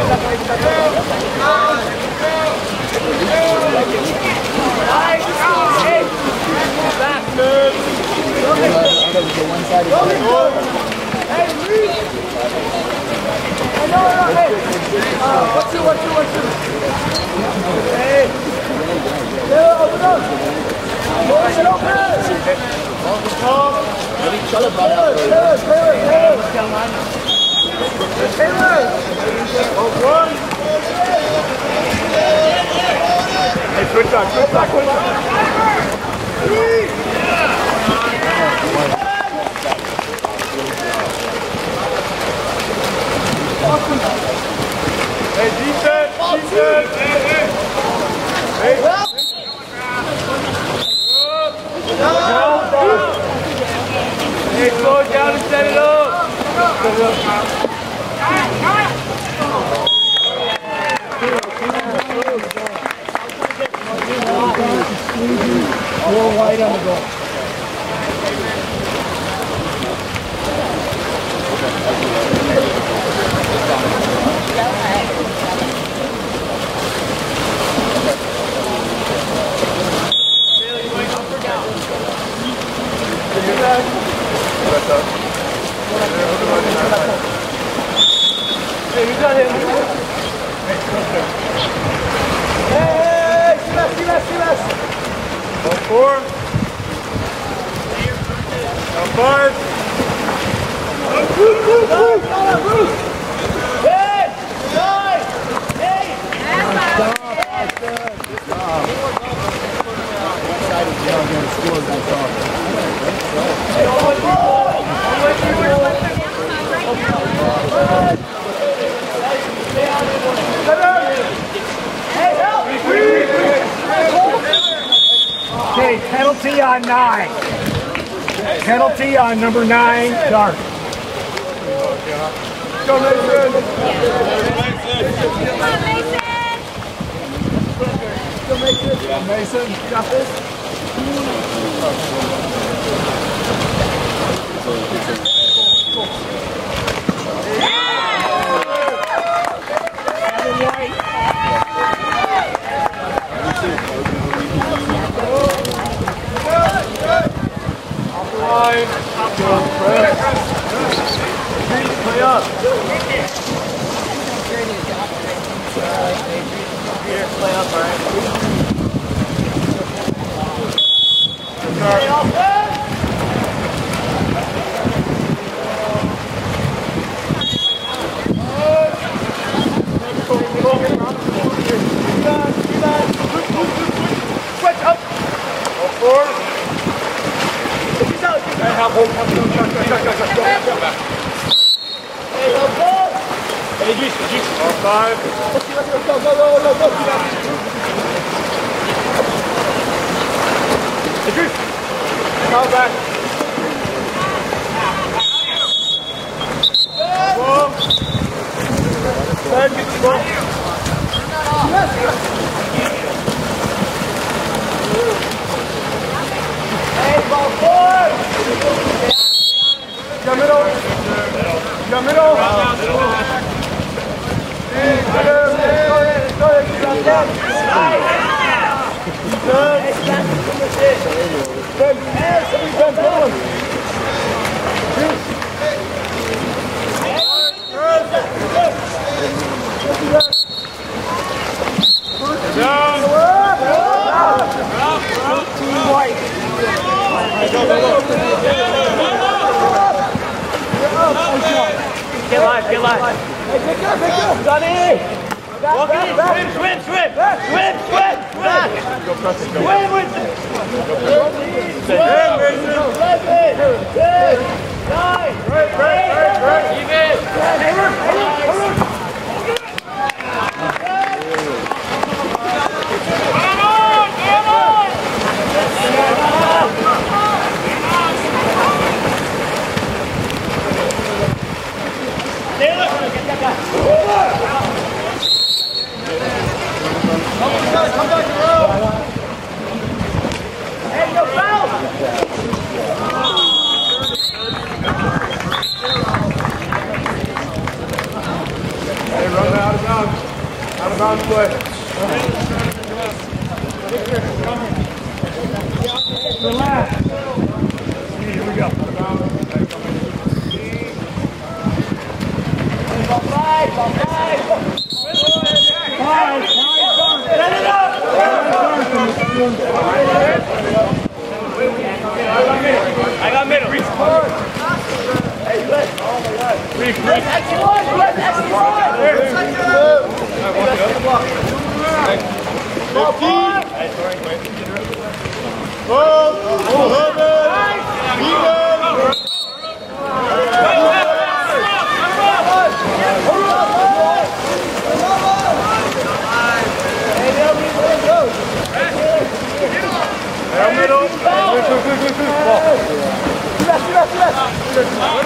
Okay, penalty on 9. Penalty on number 9, Dark. Go, Mason! Go, Mason! Mason, got this? Play up. Here, play up, all right? Switch up. Go forward. Hey, Juice. All 5. Let's go. Hey, Juice. Come back. Ball. Get the ball. Hey, ball forward. Come middle. Come middle. Get live. Hey, pick up. Sonny! Walk in. Swim. Swim with it. Good. 9. Right. Even. Come back to row. Hey, no foul. Hey, run out of bounds. Round play. Relax. Here we go. I got middle. Middle.